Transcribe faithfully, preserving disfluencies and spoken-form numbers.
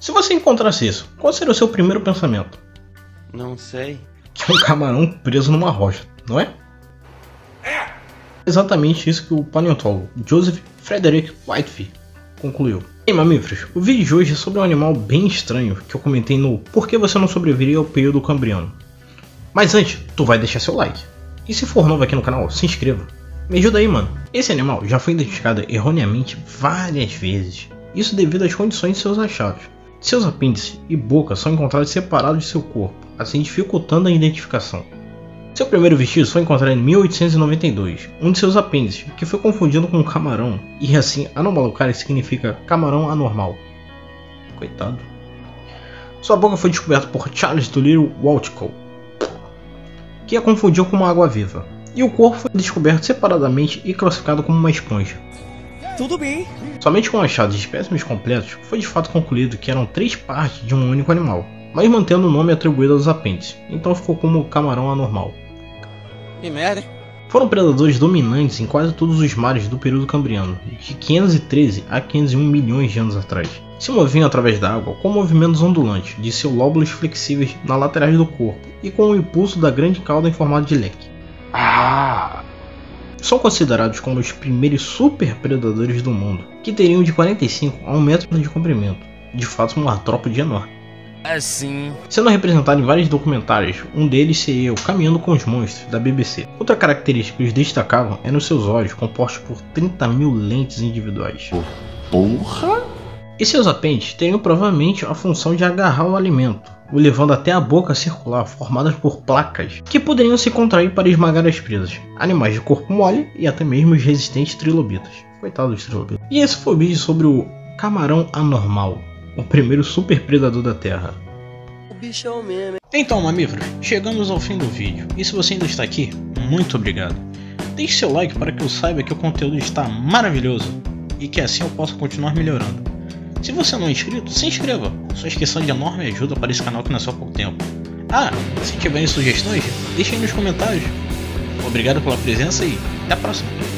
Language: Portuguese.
Se você encontrasse isso, qual seria o seu primeiro pensamento? Não sei. Que é um camarão preso numa rocha, não é? É exatamente isso que o paleontólogo Joseph Frederick Whitefield concluiu. E aí, mamíferos, o vídeo de hoje é sobre um animal bem estranho que eu comentei no Por que você não sobreviveria ao período cambriano. Mas antes, tu vai deixar seu like. E se for novo aqui no canal, se inscreva. Me ajuda aí, mano. Esse animal já foi identificado erroneamente várias vezes. Isso devido às condições de seus achados. Seus apêndices e boca são encontrados separados de seu corpo, assim dificultando a identificação. Seu primeiro vestígio foi encontrado em mil oitocentos e noventa e dois, um de seus apêndices, que foi confundido com um camarão, e assim anomalocaris significa camarão anormal. Coitado. Sua boca foi descoberta por Charles Doolittle Walthall, que a confundiu com uma água-viva, e o corpo foi descoberto separadamente e classificado como uma esponja. Tudo bem. Somente com achados de espécimes completos foi de fato concluído que eram três partes de um único animal, mas mantendo o nome atribuído aos apêndices, então ficou como camarão anormal. Que merda. Foram predadores dominantes em quase todos os mares do período cambriano, de quinhentos e treze a quinhentos e um milhões de anos atrás. Se moviam através da água com movimentos ondulantes de seus lóbulos flexíveis na laterais do corpo e com o impulso da grande cauda em formato de leque. Ah! São considerados como os primeiros super predadores do mundo, que teriam de quarenta e cinco a um metro de comprimento, de fato um artrópode enorme. Assim. Sendo representado em vários documentários, um deles seria o Caminhando com os Monstros, da B B C. Outra característica que os destacavam é nos seus olhos, compostos por trinta mil lentes individuais. Porra! E seus apêndices teriam provavelmente a função de agarrar o alimento, o levando até a boca circular, formadas por placas, que poderiam se contrair para esmagar as presas, animais de corpo mole e até mesmo os resistentes trilobitas. Coitado dos trilobitas. E esse foi o vídeo sobre o camarão anormal, o primeiro super predador da Terra. O bichão mesmo. Então, mamíferos, chegamos ao fim do vídeo, e se você ainda está aqui, muito obrigado. Deixe seu like para que eu saiba que o conteúdo está maravilhoso, e que assim eu possa continuar melhorando. Se você não é inscrito, se inscreva, sua inscrição é de enorme ajuda para esse canal que nasceu há pouco tempo. Ah, se tiverem sugestões, deixem aí nos comentários. Obrigado pela presença e até a próxima.